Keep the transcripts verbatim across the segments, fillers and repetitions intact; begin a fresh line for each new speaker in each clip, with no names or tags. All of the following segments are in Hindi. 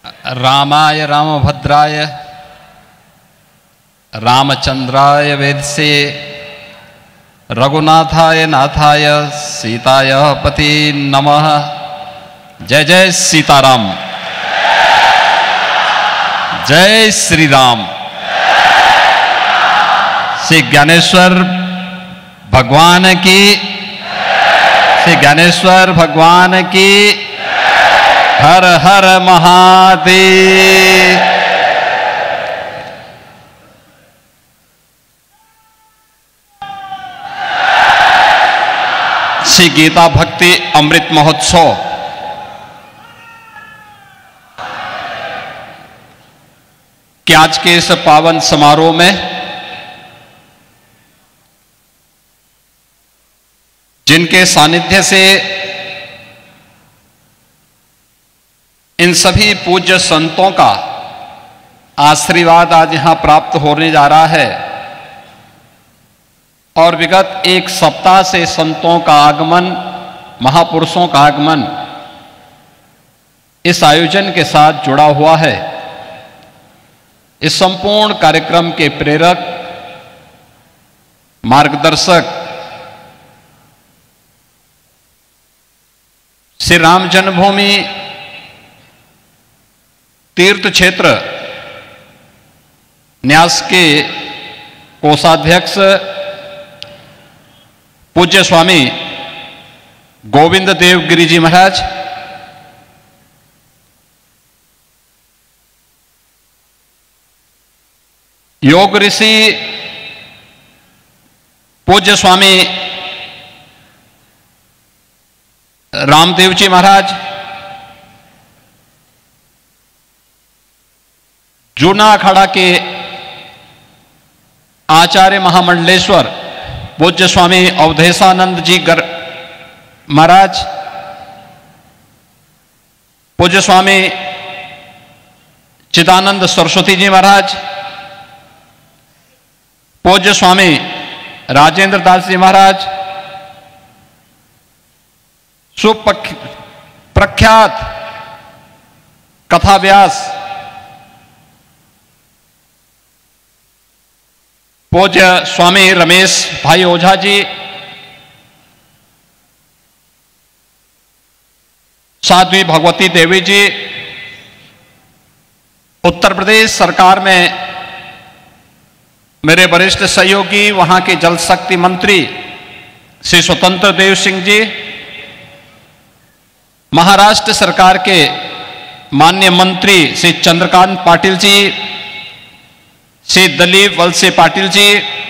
रामाय रामभद्राय रामचंद्राय वेदसे रघुनाथाय नाथाय सीताय पति नमः। जय जय सीताराम, जय श्री राम। श्री ज्ञानेश्वर भगवान की, श्री ज्ञानेश्वर भगवान की। हर हर महादेव। श्री गीता भक्ति अमृत महोत्सव के आज के इस पावन समारोह में जिनके सानिध्य से इन सभी पूज्य संतों का आशीर्वाद आज यहां प्राप्त होने जा रहा है और विगत एक सप्ताह से संतों का आगमन, महापुरुषों का आगमन इस आयोजन के साथ जुड़ा हुआ है। इस संपूर्ण कार्यक्रम के प्रेरक, मार्गदर्शक श्री राम जन्मभूमि तीर्थ क्षेत्र न्यास के कोषाध्यक्ष पूज्य स्वामी गोविंद देव गिरी जी महाराज, योग ऋषि पूज्य स्वामी रामदेव जी महाराज, जूना अखाड़ा के आचार्य महामंडलेश्वर पूज्य स्वामी अवधेशानंद जी गर महाराज, पूज्य स्वामी चिदानंद सरस्वती जी महाराज, पूज्य स्वामी राजेंद्र दास जी महाराज, सुप्रख्यात कथा व्यास पूज्य स्वामी रमेश भाई ओझा जी, साध्वी भगवती देवी जी, उत्तर प्रदेश सरकार में मेरे वरिष्ठ सहयोगी वहां के जल शक्ति मंत्री श्री स्वतंत्र देव सिंह जी, महाराष्ट्र सरकार के माननीय मंत्री श्री चंद्रकांत पाटिल जी, श्री दिलीप वलसे पाटिल जी,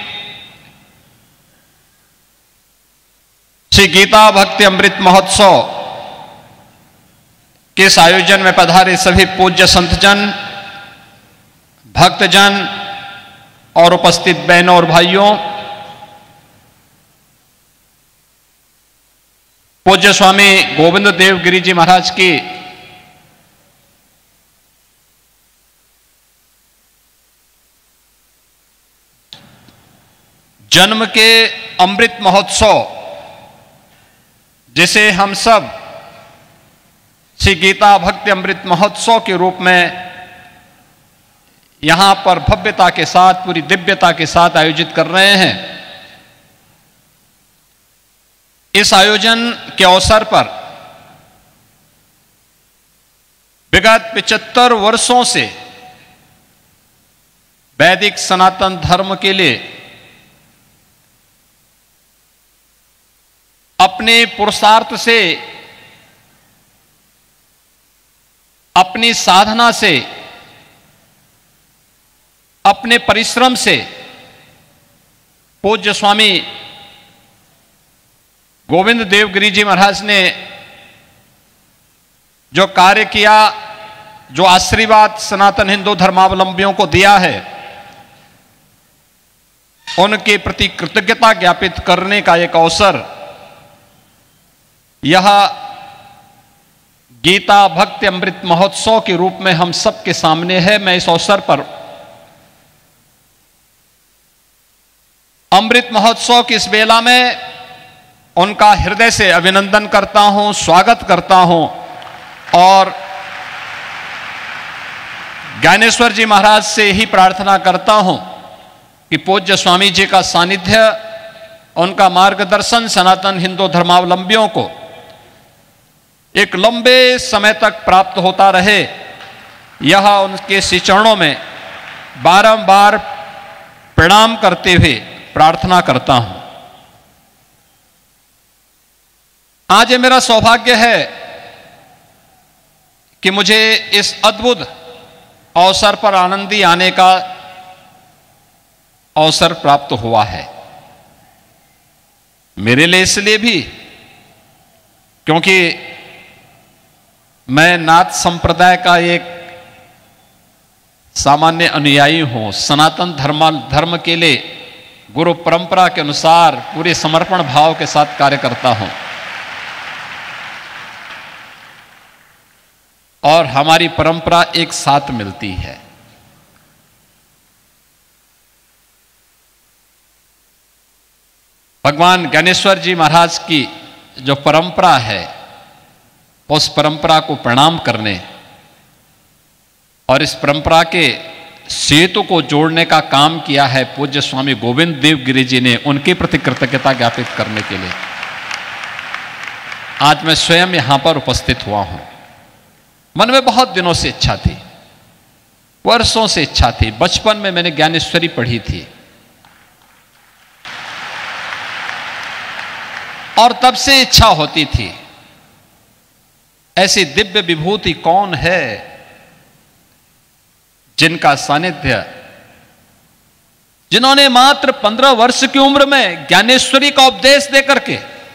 श्री गीता भक्ति अमृत महोत्सव के इस आयोजन में पधारे सभी पूज्य संतजन, भक्तजन और उपस्थित बहनों और भाइयों, पूज्य स्वामी गोविंद देव गिरी जी महाराज की जन्म के अमृत महोत्सव, जिसे हम सब श्री गीता भक्ति अमृत महोत्सव के रूप में यहां पर भव्यता के साथ, पूरी दिव्यता के साथ आयोजित कर रहे हैं। इस आयोजन के अवसर पर विगत पचहत्तर वर्षों से वैदिक सनातन धर्म के लिए अपने पुरुषार्थ से, अपनी साधना से, अपने परिश्रम से पूज्य स्वामी गोविंद देव गिरी जी महाराज ने जो कार्य किया, जो आशीर्वाद सनातन हिंदू धर्मावलंबियों को दिया है, उनके प्रति कृतज्ञता ज्ञापित करने का एक अवसर यह गीता भक्ति अमृत महोत्सव के रूप में हम सबके सामने है। मैं इस अवसर पर अमृत महोत्सव की इस बेला में उनका हृदय से अभिनंदन करता हूं, स्वागत करता हूं और ज्ञानेश्वर जी महाराज से ही प्रार्थना करता हूं कि पूज्य स्वामी जी का सानिध्य, उनका मार्गदर्शन सनातन हिंदू धर्मावलंबियों को एक लंबे समय तक प्राप्त होता रहे। यह उनके श्री चरणों में बारंबार प्रणाम करते हुए प्रार्थना करता हूं। आज ये मेरा सौभाग्य है कि मुझे इस अद्भुत अवसर पर आनंदी आने का अवसर प्राप्त हुआ है। मेरे लिए इसलिए भी क्योंकि मैं नाथ संप्रदाय का एक सामान्य अनुयायी हूं। सनातन धर्म धर्म के लिए गुरु परंपरा के अनुसार पूरे समर्पण भाव के साथ कार्य करता हूं और हमारी परंपरा एक साथ मिलती है। भगवान ज्ञानेश्वर जी महाराज की जो परंपरा है, उस परंपरा को प्रणाम करने और इस परंपरा के सेतु को जोड़ने का काम किया है पूज्य स्वामी गोविंद देव गिरि जी ने, उनके प्रति कृतज्ञता ज्ञापित करने के लिए आज मैं स्वयं यहां पर उपस्थित हुआ हूं। मन में बहुत दिनों से इच्छा थी, वर्षों से इच्छा थी। बचपन में मैंने ज्ञानेश्वरी पढ़ी थी और तब से इच्छा होती थी ऐसी दिव्य विभूति कौन है जिनका सानिध्य, जिन्होंने मात्र पंद्रह वर्ष की उम्र में ज्ञानेश्वरी का उपदेश देकर के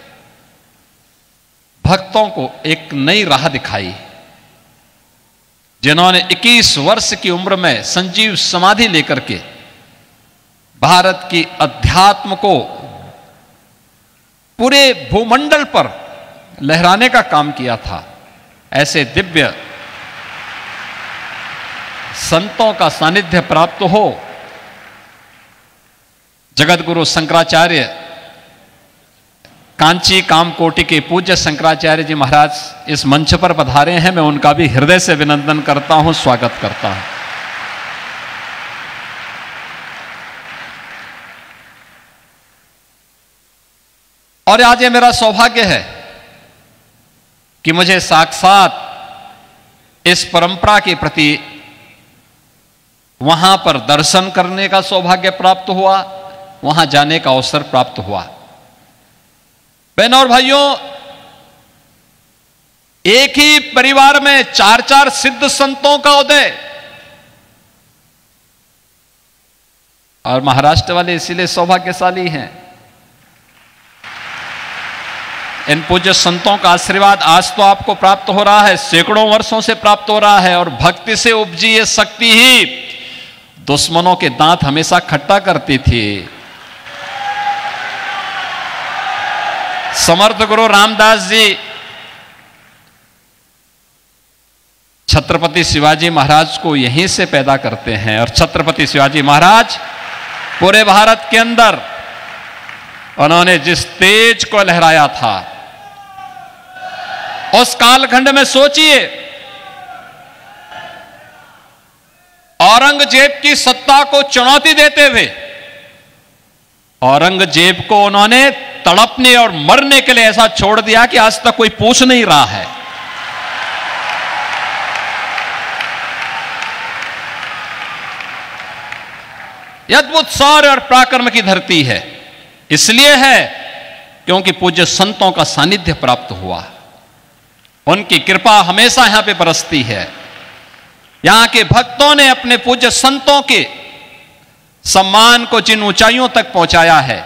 भक्तों को एक नई राह दिखाई, जिन्होंने इक्कीस वर्ष की उम्र में संजीव समाधि लेकर के भारत की अध्यात्म को पूरे भूमंडल पर लहराने का काम किया था। ऐसे दिव्य संतों का सानिध्य प्राप्त हो। जगत गुरु शंकराचार्य, कांची कामकोटि के पूज्य शंकराचार्य जी महाराज इस मंच पर पधारे हैं। मैं उनका भी हृदय से अभिनंदन करता हूं, स्वागत करता हूं। और आज ये मेरा सौभाग्य है कि मुझे साक्षात इस परंपरा के प्रति वहां पर दर्शन करने का सौभाग्य प्राप्त हुआ, वहां जाने का अवसर प्राप्त हुआ। बहनों और भाइयों, एक ही परिवार में चार चार सिद्ध संतों का उदय, और महाराष्ट्र वाले इसीलिए सौभाग्यशाली हैं। इन पूज्य संतों का आशीर्वाद आज तो आपको प्राप्त हो रहा है, सैकड़ों वर्षों से प्राप्त हो रहा है। और भक्ति से उपजी ये शक्ति ही दुश्मनों के दांत हमेशा खट्टा करती थी। समर्थ गुरु रामदास जी छत्रपति शिवाजी महाराज को यहीं से पैदा करते हैं, और छत्रपति शिवाजी महाराज पूरे भारत के अंदर उन्होंने जिस तेज को लहराया था, उस कालखंड में सोचिए, औरंगजेब की सत्ता को चुनौती देते हुए औरंगजेब को उन्होंने तड़पने और मरने के लिए ऐसा छोड़ दिया कि आज तक कोई पूछ नहीं रहा है। यह अद्भुत शौर्य और पराक्रम की धरती है। इसलिए है क्योंकि पूज्य संतों का सानिध्य प्राप्त हुआ, उनकी कृपा हमेशा यहां पे बरसती है। यहां के भक्तों ने अपने पूज्य संतों के सम्मान को जिन ऊंचाइयों तक पहुंचाया है,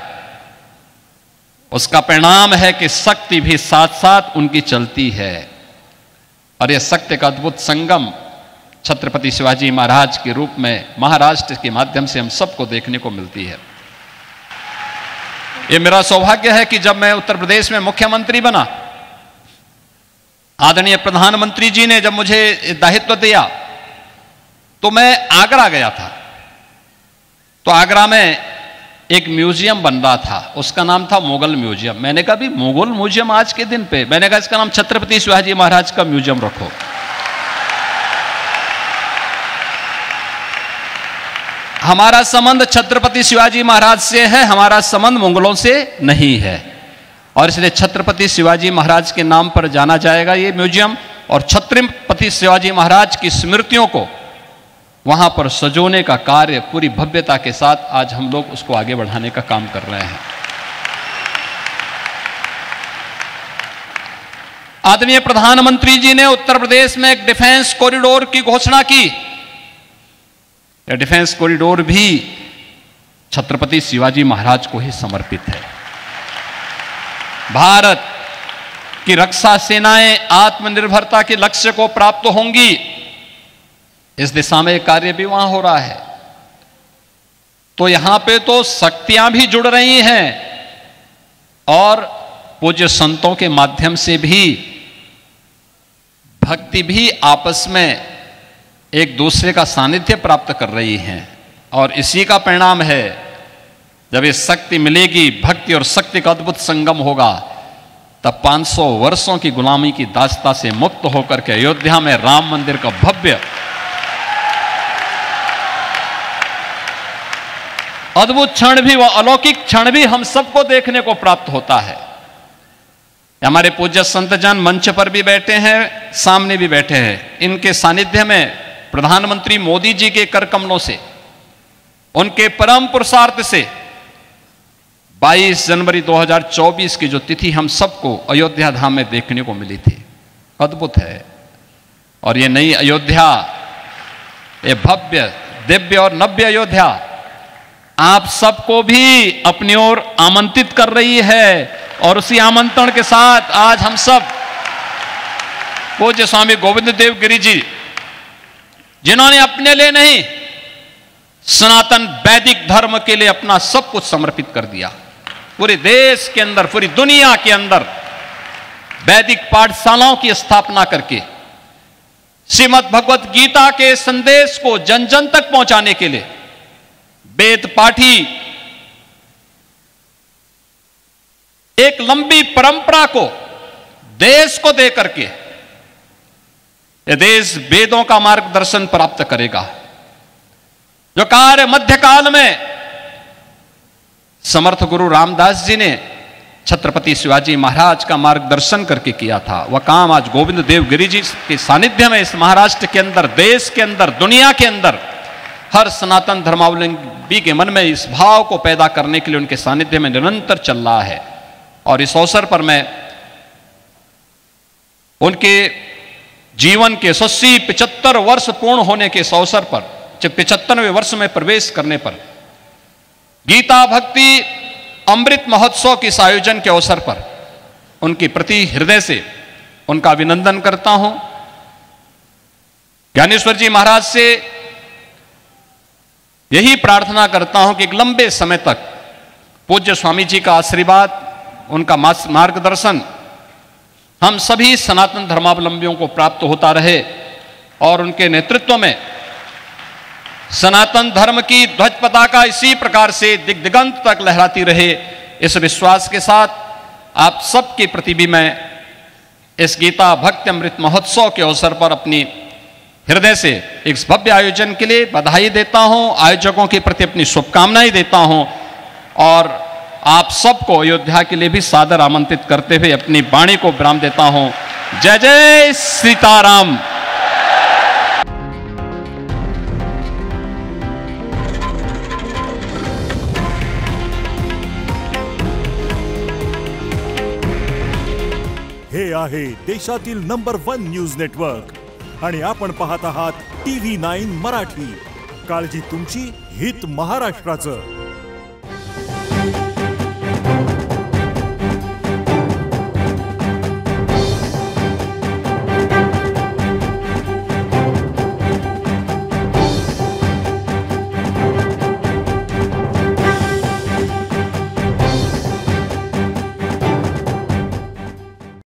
उसका परिणाम है कि शक्ति भी साथ साथ उनकी चलती है। और यह शक्ति का अद्भुत संगम छत्रपति शिवाजी महाराज के रूप में महाराष्ट्र के माध्यम से हम सबको देखने को मिलती है। यह मेरा सौभाग्य है कि जब मैं उत्तर प्रदेश में मुख्यमंत्री बना, आदरणीय प्रधानमंत्री जी ने जब मुझे दायित्व दिया तो मैं आगरा गया था। तो आगरा में एक म्यूजियम बन रहा था, उसका नाम था मुगल म्यूजियम। मैंने कहा भी मुगल म्यूजियम आज के दिन पे, मैंने कहा इसका नाम छत्रपति शिवाजी महाराज का म्यूजियम रखो। हमारा संबंध छत्रपति शिवाजी महाराज से है, हमारा संबंध मुगलों से नहीं है। और इसलिए छत्रपति शिवाजी महाराज के नाम पर जाना जाएगा ये म्यूजियम, और छत्रपति शिवाजी महाराज की स्मृतियों को वहां पर सजोने का कार्य पूरी भव्यता के साथ आज हम लोग उसको आगे बढ़ाने का काम कर रहे हैं। आदरणीय प्रधानमंत्री जी ने उत्तर प्रदेश में एक डिफेंस कॉरिडोर की घोषणा की। यह डिफेंस कॉरिडोर भी छत्रपति शिवाजी महाराज को ही समर्पित है। भारत की रक्षा सेनाएं आत्मनिर्भरता के लक्ष्य को प्राप्त होंगी, इस दिशा में कार्य भी वहां हो रहा है। तो यहां पे तो शक्तियां भी जुड़ रही हैं और पूज्य संतों के माध्यम से भी भक्ति भी आपस में एक दूसरे का सानिध्य प्राप्त कर रही हैं। और इसी का परिणाम है, जब ये शक्ति मिलेगी, भक्ति और शक्ति का अद्भुत संगम होगा, तब पाँच सौ वर्षों की गुलामी की दास्ता से मुक्त होकर के अयोध्या में राम मंदिर का भव्य अद्भुत क्षण भी, वह अलौकिक क्षण भी हम सबको देखने को प्राप्त होता है। हमारे पूज्य संतजन मंच पर भी बैठे हैं, सामने भी बैठे हैं। इनके सानिध्य में प्रधानमंत्री मोदी जी के कर कमलों से, उनके परम पुरुषार्थ से बाईस जनवरी दो हज़ार चौबीस की जो तिथि हम सबको अयोध्या धाम में देखने को मिली थी, अद्भुत है। और ये नई अयोध्या, ये भव्य दिव्य और नव्य अयोध्या आप सबको भी अपनी ओर आमंत्रित कर रही है। और उसी आमंत्रण के साथ आज हम सब पूज्य स्वामी गोविंद देव गिरि जी, जिन्होंने अपने लिए नहीं, सनातन वैदिक धर्म के लिए अपना सब कुछ समर्पित कर दिया, पूरे देश के अंदर, पूरी दुनिया के अंदर वैदिक पाठशालाओं की स्थापना करके श्रीमद् भगवत गीता के संदेश को जन जन तक पहुंचाने के लिए वेद पाठी एक लंबी परंपरा को देश को दे करके यह देश वेदों का मार्गदर्शन प्राप्त करेगा। जो कार्य मध्यकाल में समर्थ गुरु रामदास जी ने छत्रपति शिवाजी महाराज का मार्गदर्शन करके किया था, वह काम आज गोविंद देव गिरि जी के सानिध्य में इस महाराष्ट्र के अंदर, देश के अंदर, दुनिया के अंदर हर सनातन धर्मावलंबी के मन में इस भाव को पैदा करने के लिए उनके सानिध्य में निरंतर चल रहा है। और इस अवसर पर मैं उनके जीवन के सस्सी पिचहत्तर वर्ष पूर्ण होने के इस अवसर पर, जब पिचहत्तरवें वर्ष में प्रवेश करने पर गीता भक्ति अमृत महोत्सव के इस आयोजन के अवसर पर उनके प्रति हृदय से उनका अभिनंदन करता हूं। ज्ञानेश्वर जी महाराज से यही प्रार्थना करता हूं कि एक लंबे समय तक पूज्य स्वामी जी का आशीर्वाद, उनका मार्गदर्शन हम सभी सनातन धर्मावलंबियों को प्राप्त होता रहे और उनके नेतृत्व में सनातन धर्म की ध्वज पताका इसी प्रकार से दिग दिगंत तक लहराती रहे। इस विश्वास के साथ आप सबके प्रति भी मैं इस गीता भक्ति अमृत महोत्सव के अवसर पर अपनी हृदय से इस भव्य आयोजन के लिए बधाई देता हूं, आयोजकों के प्रति अपनी शुभकामनाएं देता हूं और आप सबको अयोध्या के लिए भी सादर आमंत्रित करते हुए अपनी वाणी को विराम देता हूं। जय जय सीताराम।
हे आहे देशातील नंबर वन न्यूज नेटवर्क आणि आपण पाहत आहात टीव्ही नाईन मराठी। काळजी तुमची, हित महाराष्ट्राचं।